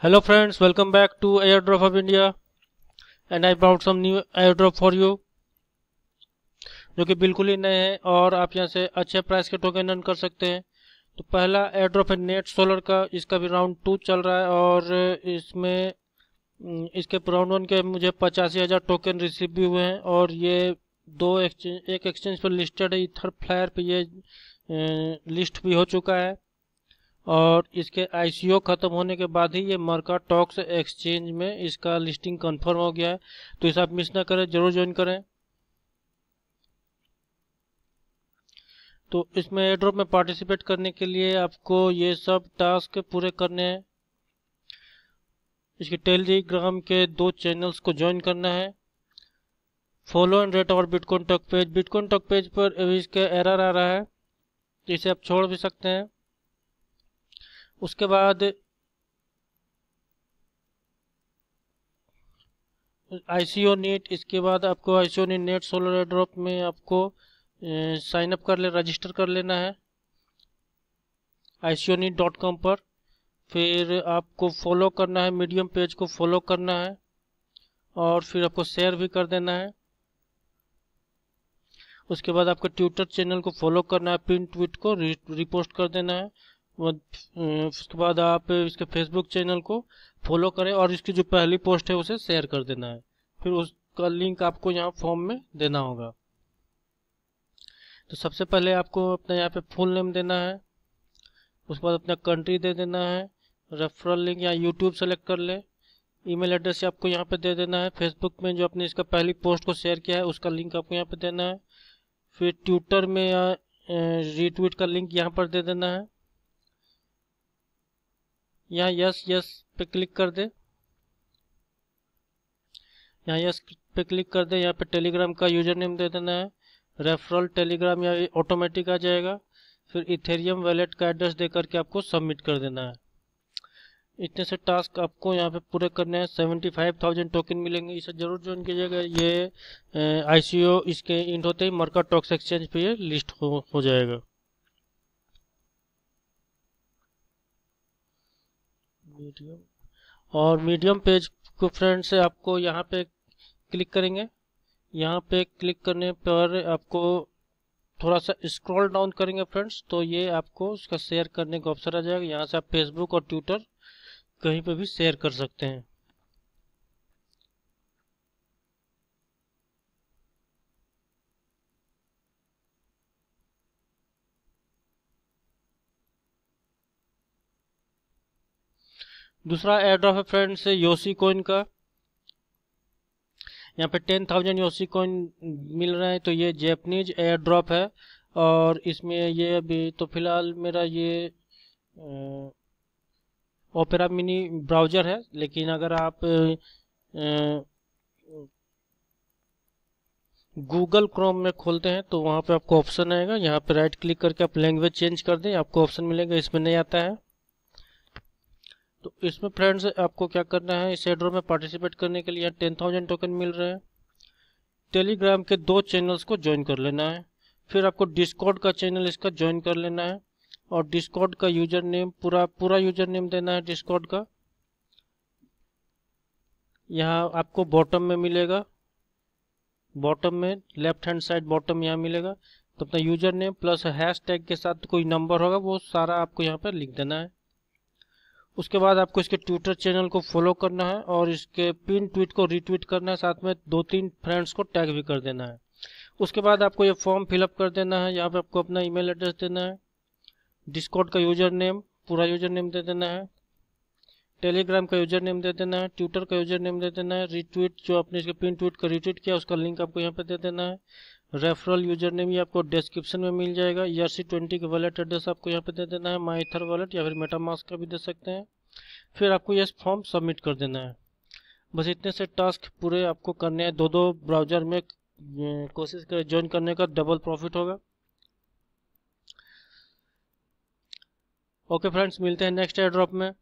Hello friends, welcome back to Airdrop of India and I brought some new airdrop for you जो कि बिल्कुल ही नए हैं और आप यहां से अच्छे प्राइस के टोकन अर्न कर सकते हैं। तो पहला एयरड्रॉप है नेट सोलर का, इसका भी राउंड 2 चल रहा है और इसमें इसके राउंड 1 के मुझे 85,000 टोकन रिसीव भी हुए हैं और ये एक एक्सचेंज पर लिस्टेड है, इथर फ्लायर पे ये लिस्ट भी हो चुका है और इसके आईसीओ खत्म होने के बाद ही ये मर्काटॉक्स एक्सचेंज में इसका लिस्टिंग कंफर्म हो गया है। तो इसे आप मिस ना करें, जरूर ज्वाइन करें। तो इसमें एयरड्रॉप में पार्टिसिपेट करने के लिए आपको ये सब टास्क पूरे करने हैं। इसके टेलीग्राम के 2 चैनल्स को ज्वाइन करना है। फॉलो एंड रेट और बिटकॉइन टॉक पेज पर इसके एरर आ रहा है, इसे आप छोड़ भी सकते हैं। उसके बाद आईसीओ नीट, इसके बाद आपको ICO neat net solar airdrop में आपको साइन अप रजिस्टर कर लेना है icioneet.com पर। फिर आपको फॉलो करना है, मीडियम पेज को फॉलो करना है और फिर आपको शेयर भी कर देना है। उसके बाद आपको ट्विटर चैनल को फॉलो करना है, पिन ट्वीट को रिपोस्ट कर देना है। उसके बाद आप इसके फेसबुक चैनल को फॉलो करें और इसकी जो पहली पोस्ट है उसे शेयर कर देना है। फिर उसका लिंक आपको यहाँ फॉर्म में देना होगा। तो सबसे पहले आपको अपना यहाँ पे फुल नेम देना है, उसके बाद अपना कंट्री दे देना है, रेफरल लिंक या यूट्यूब सेलेक्ट कर ले, ईमेल एड्रेस आपको यहाँ पे दे देना है। फेसबुक में जो आपने इसका पहली पोस्ट को शेयर किया है उसका लिंक आपको यहाँ पे देना है। फिर ट्विटर में या रीट्वीट का लिंक यहाँ पर दे देना है। यहाँ यस पे क्लिक कर दे, यहाँ यस पे क्लिक कर दे। यहाँ पे टेलीग्राम का यूजर नेम दे देना है, रेफरल टेलीग्राम या ऑटोमेटिक आ जाएगा। फिर इथेरियम वैलेट का एड्रेस दे करके आपको सबमिट कर देना है। इतने से टास्क आपको यहाँ पे पूरे करने हैं। 75,000 टोकन मिलेंगे, इसे जरूर ज्वाइन कीजिएगा। ये आईसीओ इसके इंट होते ही मर्काटॉक्स एक्सचेंज पे ये लिस्ट हो जाएगा। मीडियम पेज को फ्रेंड से आपको यहाँ पे क्लिक करेंगे। यहाँ पे क्लिक करने पर आपको थोड़ा सा स्क्रॉल डाउन करेंगे फ्रेंड्स, तो ये आपको उसका शेयर करने का ऑप्शन आ जाएगा। यहाँ से आप फेसबुक और ट्विटर कहीं पे भी शेयर कर सकते हैं। दूसरा एयरड्रॉप है फ्रेंड्स योशी कॉइन का। यहाँ पे 10,000 योशी कॉइन मिल रहे हैं। तो ये जैपनीज एयरड्रॉप है और इसमें ये अभी तो फिलहाल मेरा ये ओपेरा मिनी ब्राउजर है, लेकिन अगर आप गूगल क्रोम में खोलते हैं तो वहाँ पे आपको ऑप्शन आएगा, यहाँ पे राइट क्लिक करके आप लैंग्वेज चेंज कर दें, आपको ऑप्शन मिलेगा। इसमें नहीं आता है तो इसमें फ्रेंड्स आपको क्या करना है, इस एयरड्रॉप में पार्टिसिपेट करने के लिए 10,000 टोकन मिल रहे हैं। टेलीग्राम के 2 चैनल्स को ज्वाइन कर लेना है। फिर आपको डिस्कॉर्ड का चैनल इसका ज्वाइन कर लेना है और डिस्कॉर्ड का यूजर नेम पूरा यूजर नेम देना है डिस्कॉर्ड का। यहाँ आपको बॉटम में मिलेगा, बॉटम में लेफ्ट हैंड साइड बॉटम यहाँ मिलेगा। तो अपना user name plus hash tag के साथ कोई नंबर होगा वो सारा आपको यहाँ पर लिख देना है। उसके बाद आपको इसके ट्विटर चैनल को फॉलो करना है और इसके पिन ट्वीट को रीट्वीट करना है, साथ में 2-3 फ्रेंड्स को टैग भी कर देना है। उसके बाद आपको ये फॉर्म फिलअप कर देना है। यहाँ पे आपको अपना ईमेल एड्रेस देना है, डिस्कॉर्ड का यूजर नेम पूरा यूजर नेम दे देना है, टेलीग्राम का यूजर नेम दे देना है, ट्विटर का यूजर नेम दे देना है, रीट्वीट जो आपने इसके पिन ट्वीट का रीट्वीट किया उसका लिंक आपको यहाँ पे दे देना है। रेफरल यूजर नेम ये आपको डिस्क्रिप्शन में मिल जाएगा। ERC20 का वॉलेट एड्रेस आपको यहाँ पे दे देना है, माइथर वॉलेट या फिर मेटामास्क का भी दे सकते हैं। फिर आपको ये फॉर्म सबमिट कर देना है। बस इतने से टास्क पूरे आपको करने हैं। 2 ब्राउजर में कोशिश करें ज्वाइन करने का, डबल प्रॉफिट होगा। ओके फ्रेंड्स, मिलते हैं नेक्स्ट एयरड्रॉप में।